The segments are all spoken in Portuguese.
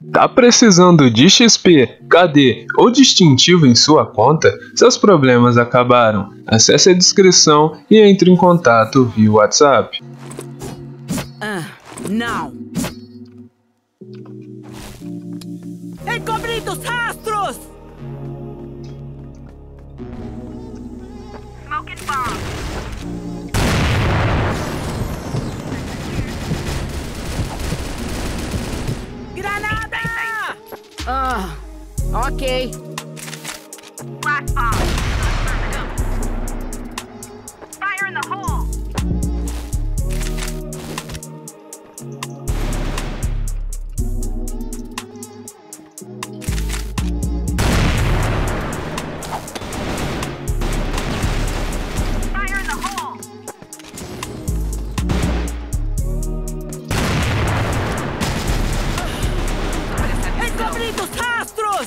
Tá precisando de XP, KD ou distintivo em sua conta? Seus problemas acabaram. Acesse a descrição e entre em contato via WhatsApp. Não! Encobrindo os rastros! Smoking bomb! Granada! Ok. Flash bomb. Fire in the hole. Fire in the hole. Encobrindo os rastros!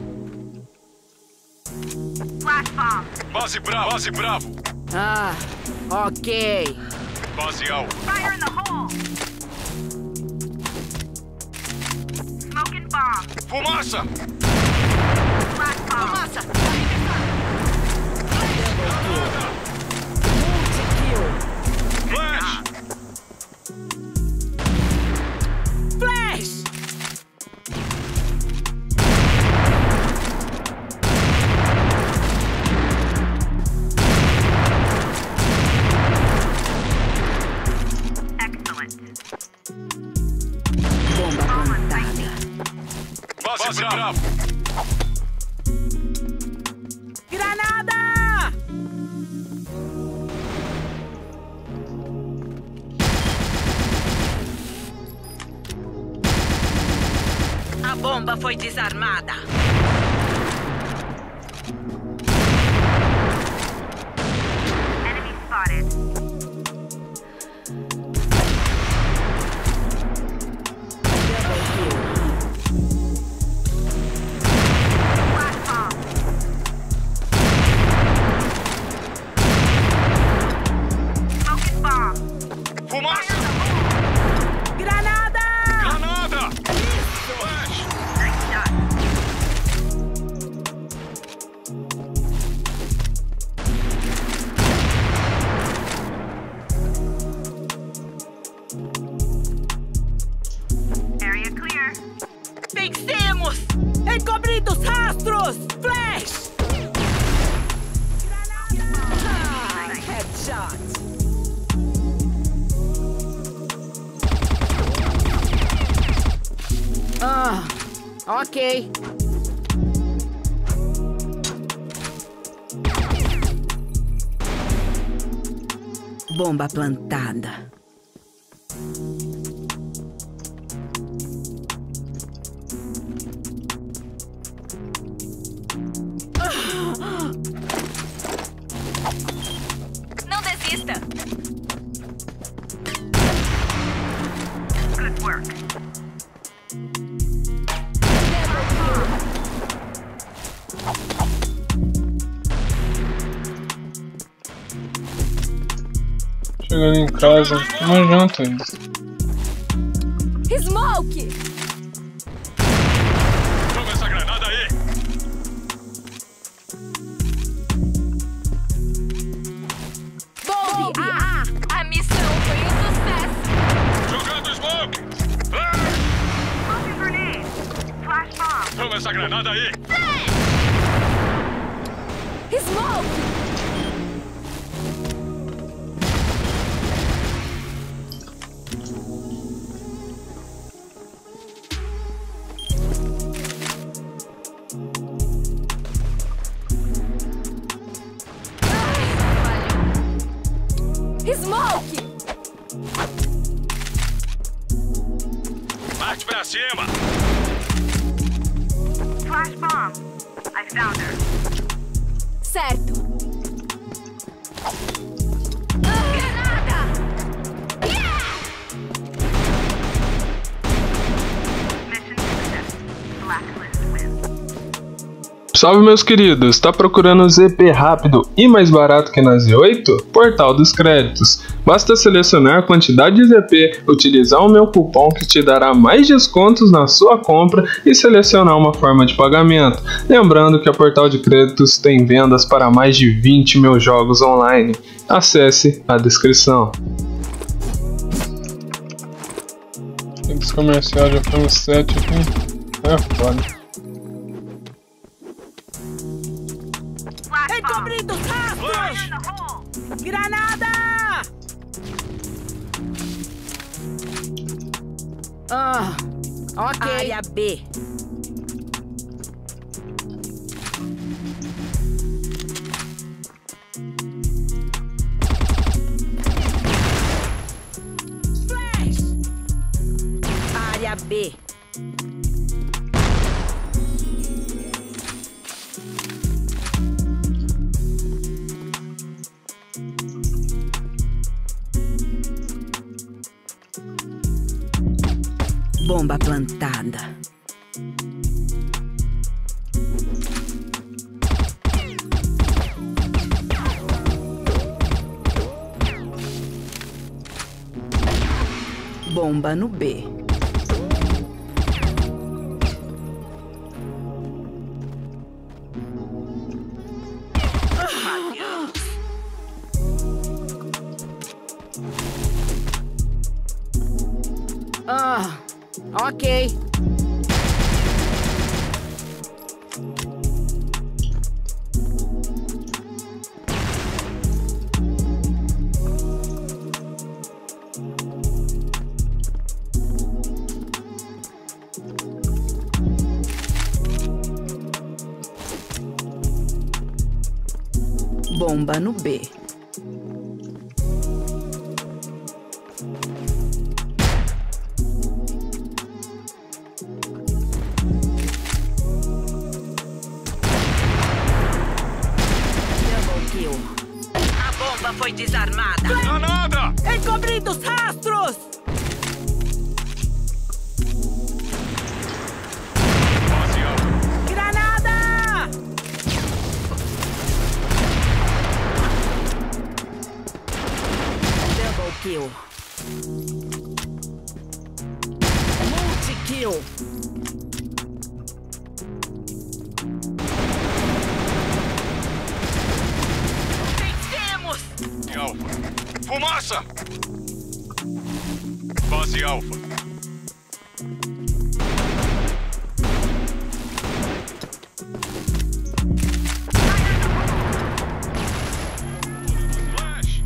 Flash bomb. Base Bravo. Ok. Base alvo. Fire in the hole. Smoking bomb. Fumaça! Flash bomb. Fumaça. Flash! Flash! Bomba plantada. Base Bravo. Granada! A bomba foi desarmada. Enemy spotted. Fumaça! Granada! Flash! Area clear. Vencemos! Encobrindo os rastros! Flash! Headshot! Ok. Bomba plantada. Não desista. Good work. Chegando em casa, uma janta. Smoke! Toma essa granada aí! Bombe! A missão foi um sucesso! Jogando smoke! Smoke grenade! Flash bomb! Toma essa granada aí! Smoke! Smoke! Parte pra cima! Flash bomb! I found her. Certo. Granada! Yeah! Mission success. Blacklist wins. Salve meus queridos, tá procurando ZP rápido e mais barato que na Z8? Portal dos Créditos. Basta selecionar a quantidade de ZP, utilizar o meu cupom que te dará mais descontos na sua compra e selecionar uma forma de pagamento. Lembrando que a Portal de Créditos tem vendas para mais de 20 mil jogos online. Acesse a descrição. Esse comercial já foi um 7 aqui. É foda. Encobrindo rastros! Granada! Ok. Área B. Flash! Área B. Bomba plantada. Bomba no B. Ok. Bomba no B. A bomba foi desarmada. Granada! Encobrindo os rastros! Base alfa. Granada! Double kill. Multi-kill. Alfa. Fumaça! Base alfa. Flash!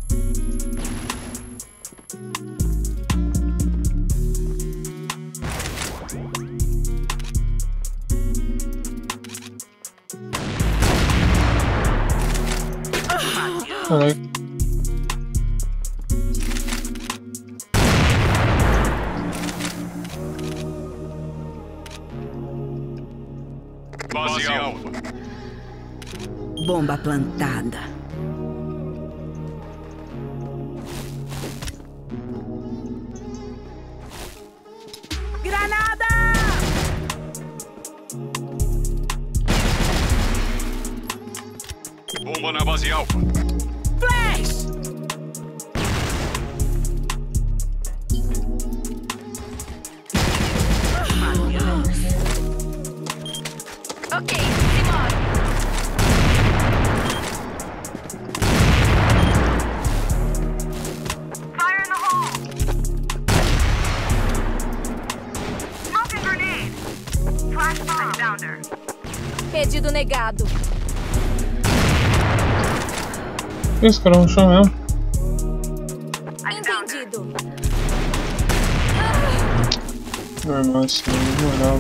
Base alfa. Bomba plantada. Granada! Bomba na base alfa. Flash! Ok, simbora. Fire in the hole. Smoking grenade. Flashbang sounder. Pedido negado. Esse cara no chão mesmo. Entendido. Normal, assim, moral.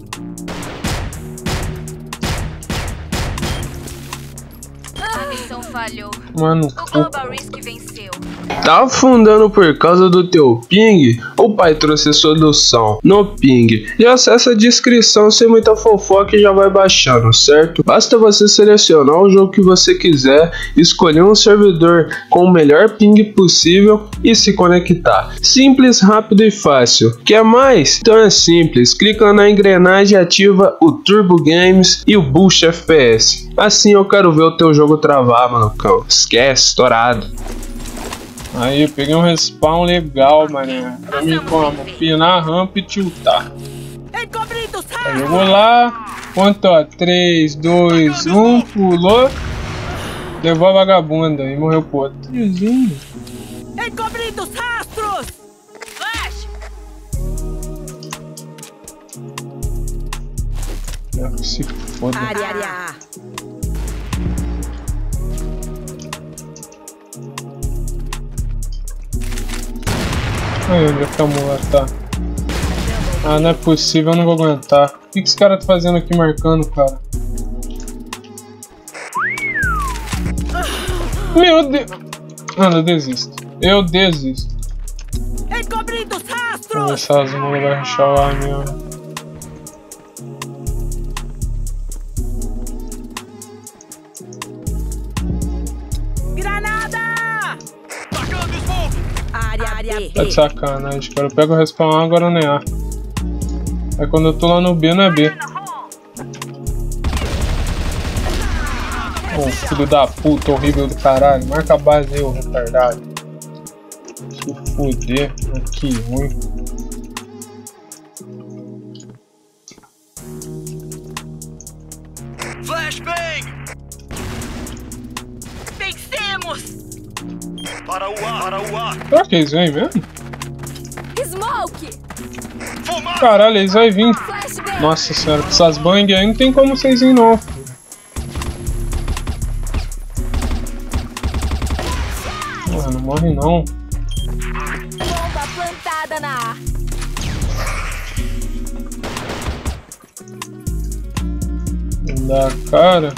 A missão falhou. Mano, O Global Risk venceu. tá afundando por causa do teu ping? O pai trouxe a solução no ping. E acessa a descrição sem muita fofoca e já vai baixando, certo? Basta você selecionar o jogo que você quiser, escolher um servidor com o melhor ping possível e se conectar. Simples, rápido e fácil. Quer mais? Então é simples. Clica na engrenagem e ativa o Turbo Games e o Boost FPS. Assim eu quero ver o teu jogo travar, malucão. Esquece, estourado. Aí, eu peguei um respawn legal, mané. Pra mim, como? Pinar a rampa e tiltar. Encobridos, Aí, jogou lá. Conta, ó. 3, 2, 1. Pulou. Levou a vagabunda e morreu pro outro. encobridos, rastros. Flash! Se foda. Área. Aí, onde é que a mula tá? Ah, não é possível, eu não vou aguentar. O que esse cara tá fazendo aqui marcando, cara? Meu Deus! Mano, eu desisto. Eu desisto. Encobridos, Vamos ver rastros. se as mulas vai rushar lá mesmo. Granada. Tacando smoke! Área Tá de B. sacanagem, cara. Eu pego o respawn A, agora não é A. Aí quando eu tô lá no B, não é B. Ô, filho da puta, horrível do caralho. Marca a base aí, ô retardado. Se fuder. Que ruim. Flashbang! Vencemos! Para o ar! Para o ar! Será que eles vêm mesmo? Smoke! Fumaça! Caralho, eles vão vir. Flashbang! Nossa senhora, com essas bang aí não tem como vocês ir não. Ah, não morre não. Bomba plantada na A. Não dá cara.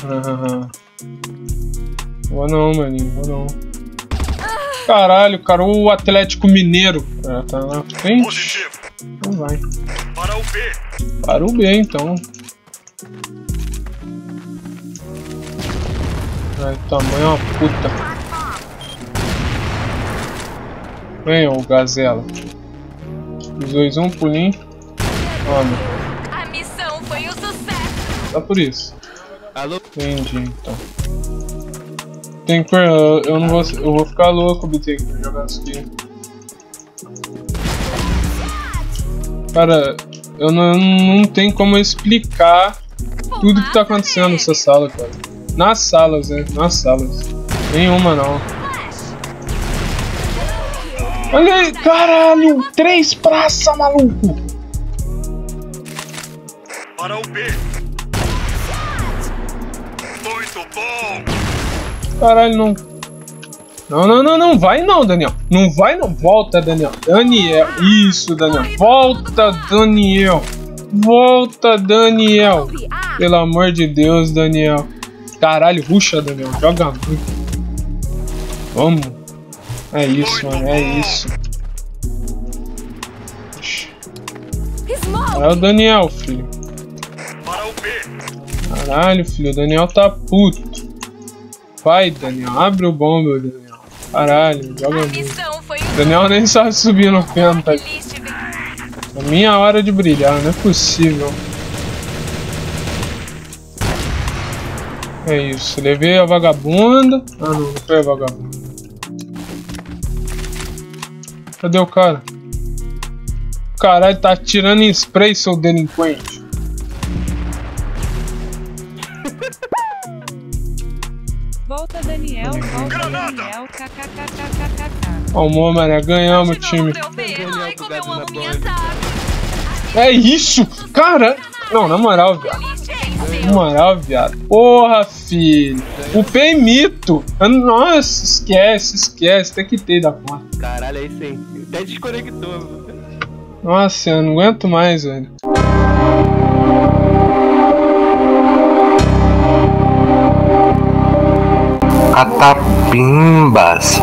Vou não, maninho, vou não. Caralho, cara, o Atlético Mineiro. Ah, tá na frente. Positivo! Não vai. Para o B! Para o B então. Ai, tamanho é uma puta. Vem, ô Gazela. Os dois, um pulinho. Toma. A missão foi um sucesso! Só por isso. Alô? Entendi, então. Tem que eu não vou. Eu vou ficar louco, BT, jogando isso aqui. Cara, eu não tem como explicar tudo que tá acontecendo nessa sala, cara. Nas salas, né? Nas salas. Nenhuma não. Olha aí, caralho! 3 praça, maluco! Para o B! Muito bom! Caralho, não. Não, vai não, Daniel. Não vai não. Volta, Daniel. Daniel. Isso, Daniel. Volta, Daniel. Volta, Daniel. Pelo amor de Deus, Daniel. Caralho, ruxa, Daniel. Joga muito. Vamos. É isso, mano. É isso. Smoke! É o Daniel, filho. Para o B! Caralho, filho. O Daniel tá puto. Vai, Daniel. Abre o bomba, Daniel. Caralho, joga A muito. missão foi um Daniel nem sabe subir no piano, tá? List venceu. É minha hora de brilhar, não é possível. É isso, levei a vagabunda. Ah não, não foi a vagabunda. Cadê o cara? Caralho, tá atirando em spray, seu delinquente. Volta Daniel, volta Daniel, kkkkkk. Ó, mané, ganhamos o time. Ai, como eu amo minhas armas. É isso, cara. Não, na moral, viado. List Na venceu. moral, viado. Porra, filho. O P mito. Nossa, esquece. Até quitei da conta. Caralho, aí sim. Até desconectou. Nossa, eu não aguento mais, velho. Catapimbas.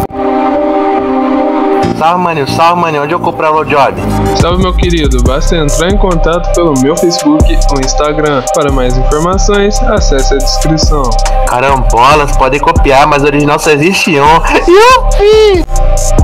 Salve, maninho, onde eu comprar o job? Salve, meu querido, basta entrar em contato pelo meu Facebook ou Instagram. Para mais informações, acesse a descrição. Carambolas, podem copiar, mas original só existe um. Yupi!